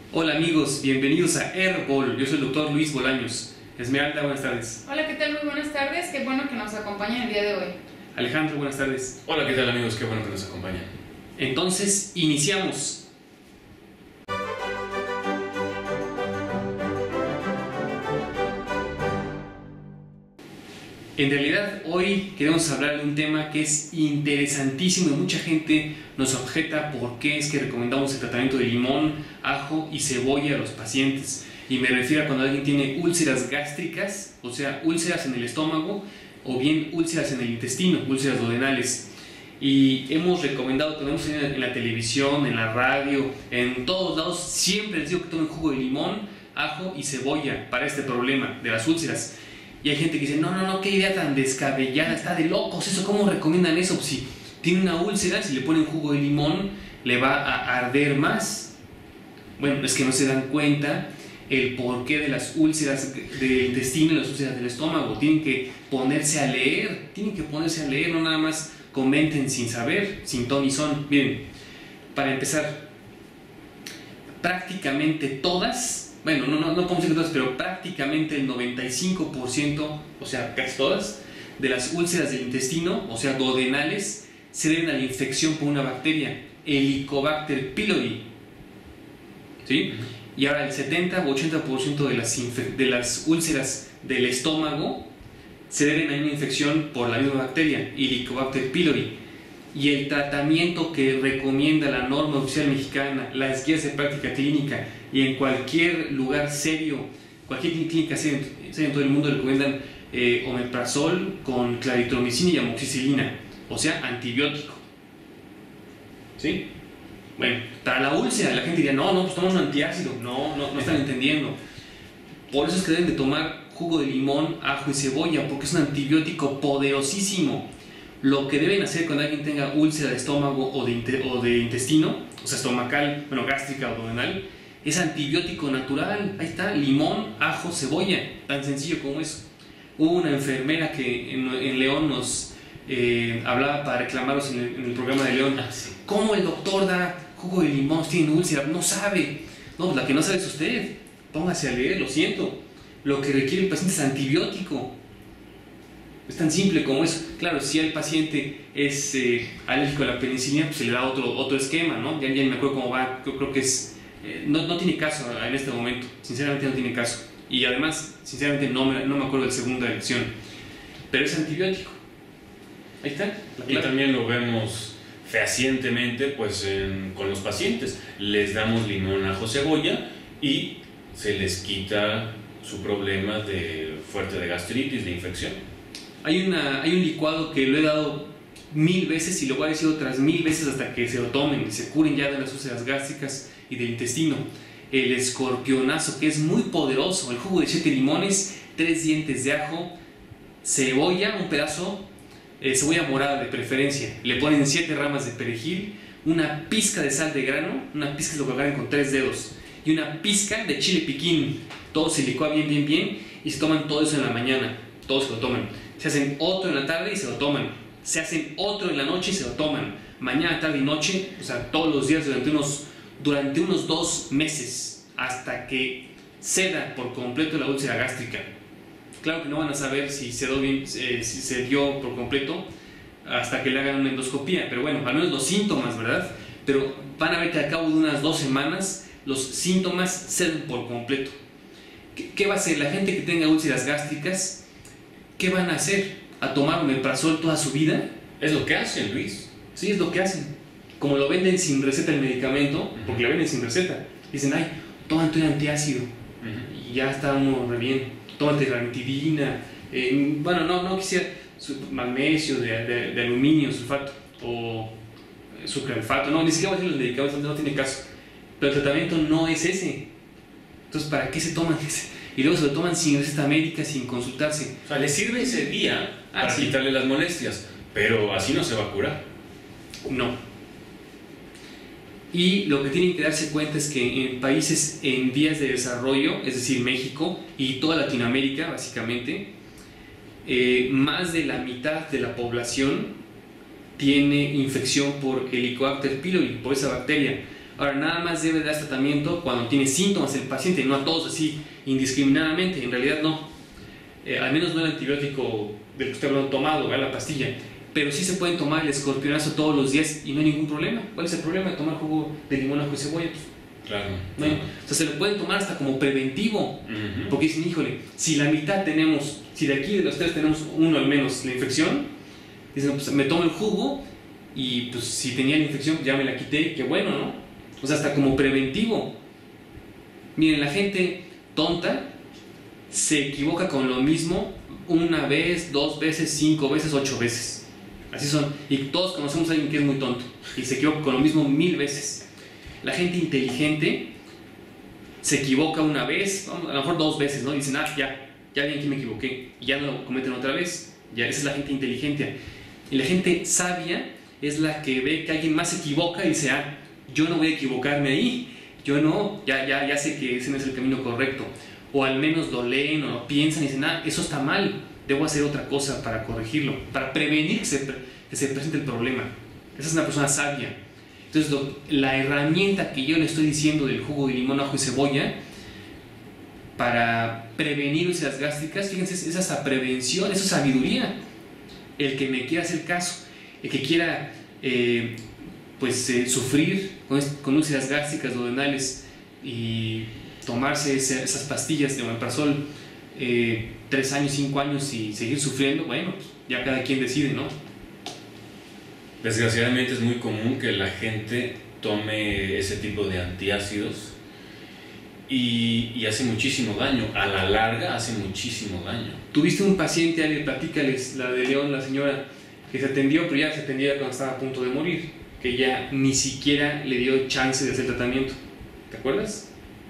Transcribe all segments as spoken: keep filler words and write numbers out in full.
Hola amigos, bienvenidos a Airball. Yo soy el doctor Luis Bolaños. Esmeralda, buenas tardes. Hola, ¿qué tal? Muy buenas tardes. Qué bueno que nos acompañan el día de hoy. Alejandro, buenas tardes. Hola, ¿qué tal amigos? Qué bueno que nos acompañan. Entonces, iniciamos. En realidad, hoy queremos hablar de un tema que es interesantísimo y mucha gente nos objeta por qué es que recomendamos el tratamiento de limón, ajo y cebolla a los pacientes. Y me refiero a cuando alguien tiene úlceras gástricas, o sea, úlceras en el estómago o bien úlceras en el intestino, úlceras duodenales. Y hemos recomendado, tenemos en la televisión, en la radio, en todos lados, siempre les digo que tomen jugo de limón, ajo y cebolla para este problema de las úlceras. Y hay gente que dice, no, no, no, qué idea tan descabellada, está de locos eso, ¿cómo recomiendan eso? Pues si tiene una úlcera, si le ponen jugo de limón, le va a arder más. Bueno, es que no se dan cuenta el porqué de las úlceras del intestino y las úlceras del estómago. Tienen que ponerse a leer, tienen que ponerse a leer, no nada más comenten sin saber, sin ton y son. Miren, para empezar, prácticamente todas, bueno, no, no, no podemos decir que todas, pero prácticamente el noventa y cinco por ciento, o sea, casi todas, de las úlceras del intestino, o sea, duodenales, se deben a la infección por una bacteria, Helicobacter pylori. ¿Sí? Y ahora el setenta u ochenta por ciento de las, de las úlceras del estómago se deben a una infección por la misma bacteria, Helicobacter pylori. Y el tratamiento que recomienda la norma oficial mexicana, las guías de práctica clínica y en cualquier lugar serio, cualquier clínica seria en todo el mundo recomiendan eh, omeprazol con claritromicina y amoxicilina, o sea, antibiótico. ¿Sí? Bueno, para la úlcera la gente diría, no, no, pues toma un antiácido. No, no, no están entendiendo. Por eso es que deben de tomar jugo de limón, ajo y cebolla, porque es un antibiótico poderosísimo. Lo que deben hacer cuando alguien tenga úlcera de estómago o de, o de intestino, o sea, estomacal, bueno, gástrica o duodenal, es antibiótico natural. Ahí está, limón, ajo, cebolla, tan sencillo como eso. Hubo una enfermera que en, en León nos eh, hablaba para reclamarlos en el, en el programa de León. Ah, sí. ¿Cómo el doctor da jugo de limón? Tiene úlcera, no sabe. No, pues la que no sabe es usted. Póngase a leer, lo siento. Lo que requiere el paciente es antibiótico. Es tan simple como eso. Claro, si el paciente es eh, alérgico a la penicilina, pues se le da otro, otro esquema, ¿no? Ya, ya me acuerdo cómo va. Creo, creo que es... Eh, no, no tiene caso en este momento. Sinceramente no tiene caso. Y además, sinceramente no me, no me acuerdo de la segunda elección. Pero es antibiótico. Ahí está. Y también lo vemos fehacientemente pues, en, con los pacientes. Les damos limón, ajo, cebolla y se les quita su problema de fuerte de gastritis, de infección. Hay, una, hay un licuado que lo he dado mil veces y lo voy a decir otras mil veces hasta que se lo tomen y se curen ya de las úlceras gástricas y del intestino. El escorpionazo, que es muy poderoso. El jugo de siete limones, tres dientes de ajo, cebolla, un pedazo, eh, cebolla morada de preferencia. Le ponen siete ramas de perejil, una pizca de sal de grano, una pizca es lo que agarran con tres dedos, y una pizca de chile piquín. Todo se licúa bien, bien, bien y se toman todo eso en la mañana. Todos se lo toman. Se hacen otro en la tarde y se lo toman. Se hacen otro en la noche y se lo toman. Mañana, tarde y noche, o sea, todos los días durante unos, durante unos dos meses, hasta que ceda por completo la úlcera gástrica. Claro que no van a saber si se dio, bien, eh, si se dio por completo hasta que le hagan una endoscopía, pero bueno, al menos los síntomas, ¿verdad? Pero van a ver que al cabo de unas dos semanas los síntomas ceden por completo. ¿Qué, qué va a hacer la gente que tenga úlceras gástricas? ¿Qué van a hacer? ¿A tomar omeprazol toda su vida? Es lo que hacen, Luis. Sí, es lo que hacen. Como lo venden sin receta el medicamento, porque lo venden sin receta, dicen, ay, tómate un antiácido. Uh-huh. Y ya está uno re bien. Tómate ranitidina. Eh, bueno, no, no quisiera magnesio, de, de, de aluminio, sulfato o sucralfato. No, ni siquiera voy a decir los medicamentos, no tiene caso. Pero el tratamiento no es ese. Entonces, ¿para qué se toman ese? Y luego se lo toman sin receta médica, sin consultarse. O sea, les sirve ese día ah, para sí. quitarle las molestias, pero así no se va a curar. No. Y lo que tienen que darse cuenta es que en países en vías de desarrollo, es decir, México y toda Latinoamérica, básicamente, eh, más de la mitad de la población tiene infección por Helicobacter pylori, por esa bacteria. Ahora, nada más debe dar tratamiento cuando tiene síntomas el paciente, no a todos así indiscriminadamente, en realidad no. Eh, al menos no el antibiótico del que usted habló tomado, ¿verdad? La pastilla. Pero sí se pueden tomar el escorpionazo todos los días y no hay ningún problema. ¿Cuál es el problema de tomar jugo de limón, ajo y cebolla? Pues, claro. ¿no? Claro. O sea, se lo pueden tomar hasta como preventivo. Uh-huh. Porque dicen, híjole, si la mitad tenemos, si de aquí de los tres tenemos uno al menos la infección, dicen, pues me tomo el jugo y pues si tenía la infección ya me la quité, qué bueno, ¿no? O sea, hasta como preventivo. Miren, la gente tonta se equivoca con lo mismo una vez, dos veces, cinco veces, ocho veces. Así son. Y todos conocemos a alguien que es muy tonto y se equivoca con lo mismo mil veces. La gente inteligente se equivoca una vez, a lo mejor dos veces, ¿no? Dicen, ah, ya, ya vi aquí me equivoqué y ya no lo cometen otra vez. Ya, esa es la gente inteligente. Y la gente sabia es la que ve que alguien más se equivoca y dice, ah, yo no voy a equivocarme ahí, yo no, ya, ya, ya sé que ese no es el camino correcto. O al menos lo leen o lo piensan y dicen, ah, eso está mal, debo hacer otra cosa para corregirlo, para prevenir que se, que se presente el problema. Esa es una persona sabia. Entonces, lo, la herramienta que yo le estoy diciendo del jugo de limón, ajo y cebolla para prevenir úlceras gástricas, fíjense, es hasta prevención, eso es sabiduría. El que me quiera hacer caso, el que quiera eh, pues, eh, sufrir con, con úlceras gástricas duodenales y tomarse ese, esas pastillas de omeprazol eh, tres años, cinco años y seguir sufriendo, bueno, pues ya cada quien decide, ¿no? Desgraciadamente es muy común que la gente tome ese tipo de antiácidos y, y hace muchísimo daño, a la larga hace muchísimo daño. Tuviste un paciente, Ale, platícales, la de León, la señora que se atendió, pero ya se atendía cuando estaba a punto de morir, que ya ni siquiera le dio chance de hacer tratamiento, ¿te acuerdas?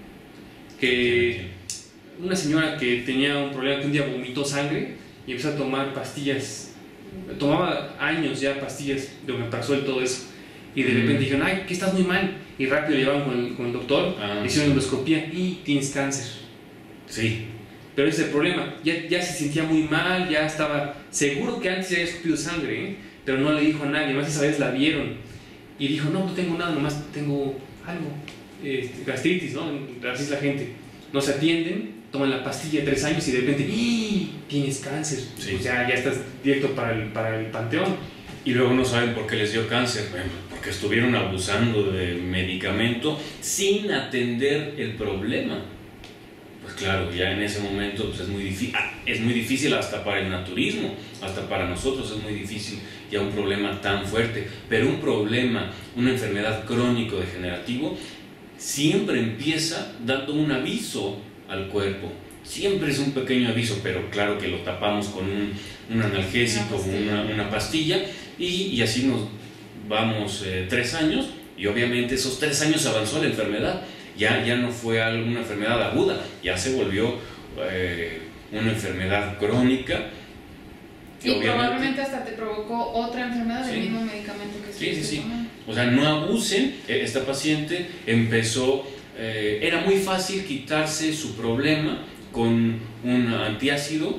Que una señora que tenía un problema que un día vomitó sangre y empezó a tomar pastillas, tomaba años ya pastillas de omeprazol y todo eso, y de repente mm. dijeron, ay, que estás muy mal, y rápido le llevaron con el, con el doctor, ah, le hicieron sí. endoscopía y tienes cáncer. Sí. Pero ese es el problema, ya, ya se sentía muy mal, ya estaba seguro que antes ya había escupido sangre, ¿eh? Pero no le dijo a nadie, más esa vez la vieron y dijo, no, no tengo nada, nomás tengo algo, este, gastritis, ¿no? Así es la gente, no se atienden, toman la pastilla de tres años y de repente, ¡ih! Tienes cáncer, sí. Pues ya, ya estás directo para el, para el panteón. Y luego no saben por qué les dio cáncer, bueno, porque estuvieron abusando de medicamento sin atender el problema. Pues claro, ya en ese momento pues es, muy difícil, es muy difícil hasta para el naturismo, hasta para nosotros es muy difícil ya un problema tan fuerte. Pero un problema, una enfermedad crónico degenerativo, siempre empieza dando un aviso al cuerpo. Siempre es un pequeño aviso, pero claro que lo tapamos con un, un analgésico, una, una pastilla, y, y así nos vamos eh, tres años, y obviamente esos tres años avanzó la enfermedad. Ya, ya no fue alguna enfermedad aguda, ya se volvió eh, una enfermedad crónica. Y probablemente hasta te provocó otra enfermedad del sí. mismo medicamento que sí, sí, sí. Tomando. O sea, no abusen. Esta paciente empezó, eh, era muy fácil quitarse su problema con un antiácido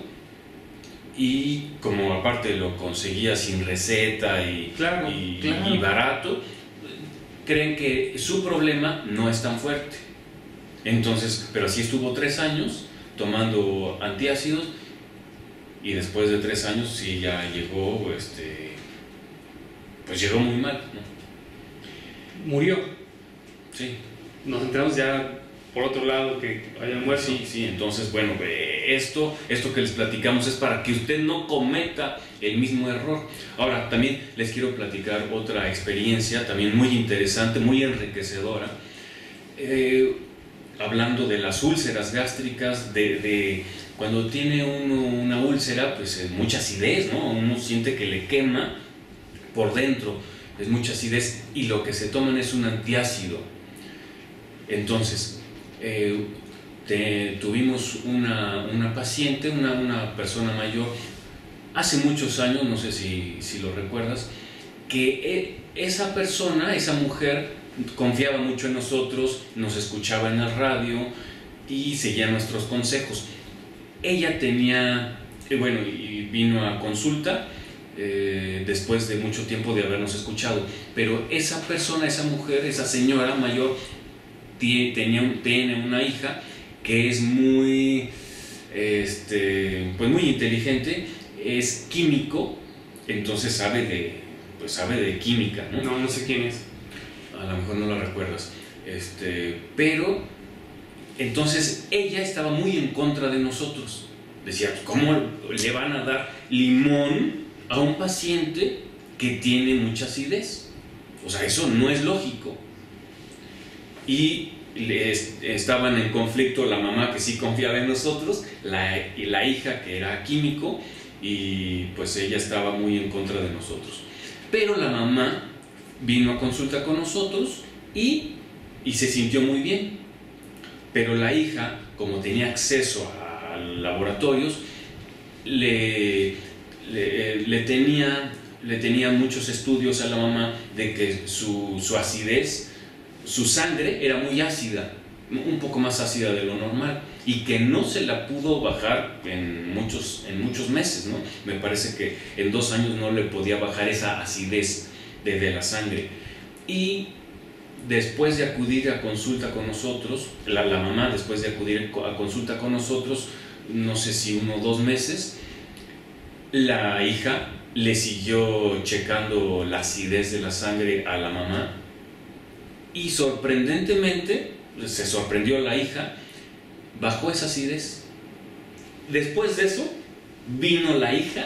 y como aparte lo conseguía sin receta y, claro, y, claro. y barato, creen que su problema no es tan fuerte. Entonces, pero así estuvo tres años tomando antiácidos y después de tres años sí ya llegó, este, pues llegó muy mal, ¿no? Murió. Sí. Nos enteramos ya por otro lado que haya muerto. Sí, sí, entonces bueno, esto, esto que les platicamos es para que usted no cometa el mismo error. Ahora, también les quiero platicar otra experiencia también muy interesante, muy enriquecedora, eh, hablando de las úlceras gástricas, de, de cuando tiene uno una úlcera, pues es mucha acidez, ¿no? Uno siente que le quema por dentro, es mucha acidez, y lo que se toman es un antiácido. Entonces, eh, te, tuvimos una, una paciente, una, una persona mayor, hace muchos años, no sé si, si lo recuerdas, que esa persona, esa mujer, confiaba mucho en nosotros, nos escuchaba en la radio y seguía nuestros consejos. Ella tenía, bueno, y vino a consulta eh, después de mucho tiempo de habernos escuchado. Pero esa persona, esa mujer, esa señora mayor, tiene, tenía, tiene una hija que es muy, este, pues muy inteligente, es químico, entonces sabe de, pues sabe de química, ¿no? No, no sé quién es. A lo mejor no la recuerdas. Este, pero entonces ella estaba muy en contra de nosotros. Decía, ¿cómo le van a dar limón a un paciente que tiene mucha acidez? O sea, eso no es lógico. Y les, estaban en conflicto la mamá, que sí confiaba en nosotros, la, y la hija, que era químico, y pues ella estaba muy en contra de nosotros. Pero la mamá vino a consulta con nosotros y, y se sintió muy bien. Pero la hija, como tenía acceso a, a laboratorios, le, le, le, tenía, le tenía muchos estudios a la mamá de que su, su acidez, su sangre era muy ácida, un poco más ácida de lo normal, y que no se la pudo bajar en muchos, en muchos meses, ¿no? Me parece que en dos años no le podía bajar esa acidez de, de la sangre. Y después de acudir a consulta con nosotros, la, la mamá después de acudir a consulta con nosotros, no sé si uno o dos meses, la hija le siguió checando la acidez de la sangre a la mamá, y sorprendentemente, se sorprendió la hija, bajó esa acidez. Después de eso, vino la hija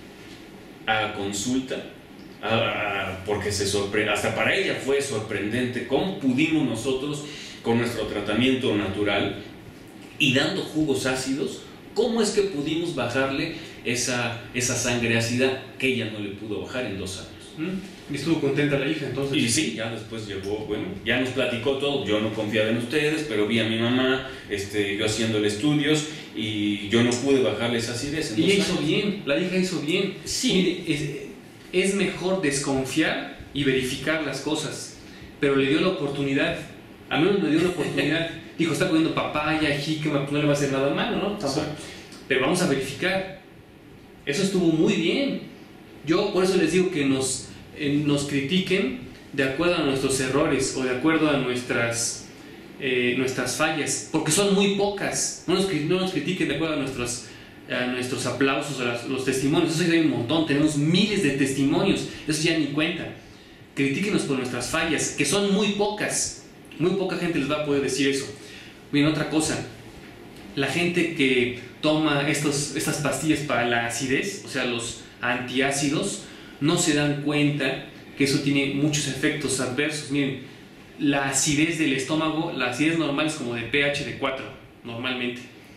a consulta, a, a, porque se sorprendió, hasta para ella fue sorprendente cómo pudimos nosotros, con nuestro tratamiento natural y dando jugos ácidos, cómo es que pudimos bajarle esa, esa sangre ácida que ella no le pudo bajar en dos años. ¿Y estuvo contenta la hija entonces? Y sí, ya después llegó, bueno, ya nos platicó todo. Yo no confiaba en ustedes, pero vi a mi mamá, este, yo haciéndole estudios, y yo no pude bajarle esa acidez. Y ella hizo bien, la hija hizo bien. Sí. Mire, es, es mejor desconfiar y verificar las cosas, pero le dio la oportunidad, a mí me dio la oportunidad. Dijo, está comiendo papaya, jícama, pues no le va a hacer nada malo, ¿no? Tampoco. Pero vamos a verificar. Eso estuvo muy bien. Yo por eso les digo que nos, eh, nos critiquen de acuerdo a nuestros errores o de acuerdo a nuestras, eh, nuestras fallas, porque son muy pocas. No nos, no nos critiquen de acuerdo a nuestros, a nuestros aplausos, a las, los testimonios. Eso ya hay un montón, tenemos miles de testimonios, eso ya ni cuenta. Critíquenos por nuestras fallas, que son muy pocas. Muy poca gente les va a poder decir eso. Bien, otra cosa, la gente que toma estos, estas pastillas para la acidez, o sea, los antiácidos, no se dan cuenta que eso tiene muchos efectos adversos. Miren, la acidez del estómago, la acidez normal es como de pH de cuatro, normalmente.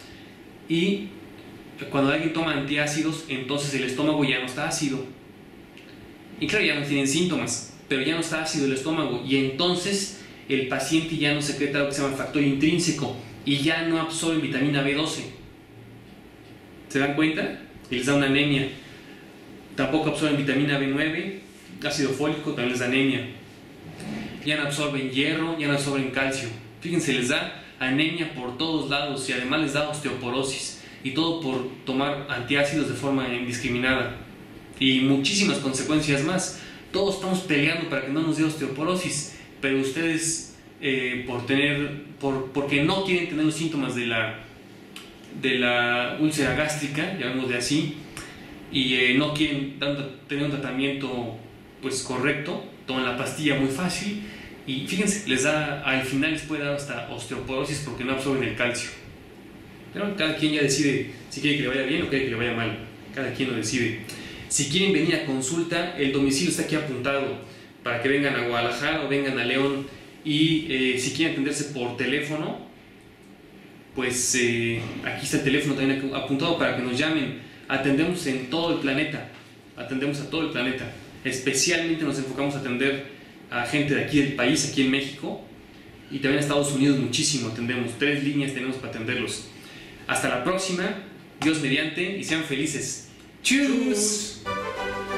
Y cuando alguien toma antiácidos, entonces el estómago ya no está ácido. Y claro, ya no tienen síntomas, pero ya no está ácido el estómago. Y entonces el paciente ya no secreta lo que se llama factor intrínseco y ya no absorbe vitamina B doce. ¿Se dan cuenta? Y les da una anemia. Tampoco absorben vitamina B nueve, ácido fólico, también les da anemia. Ya no absorben hierro, ya no absorben calcio. Fíjense, les da anemia por todos lados y además les da osteoporosis. Y todo por tomar antiácidos de forma indiscriminada. Y muchísimas consecuencias más. Todos estamos peleando para que no nos dé osteoporosis, pero ustedes, eh, por tener, por, porque no quieren tener los síntomas de la, de la úlcera gástrica, llamémosle así, y eh, no quieren tanto, tener un tratamiento pues correcto, toman la pastilla muy fácil y fíjense, les da, al final les puede dar hasta osteoporosis porque no absorben el calcio. Pero cada quien ya decide si quiere que le vaya bien o quiere que le vaya mal, cada quien lo decide. Si quieren venir a consulta, el domicilio está aquí apuntado para que vengan a Guadalajara o vengan a León, y eh, si quieren atenderse por teléfono, pues eh, aquí está el teléfono también apuntado para que nos llamen. Atendemos en todo el planeta, atendemos a todo el planeta. Especialmente nos enfocamos a atender a gente de aquí del país, aquí en México, y también a Estados Unidos muchísimo. Atendemos, tres líneas tenemos para atenderlos. Hasta la próxima, Dios mediante, y sean felices. ¡Chus!